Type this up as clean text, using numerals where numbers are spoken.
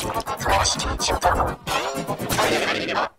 素晴らしい仕事だと思って、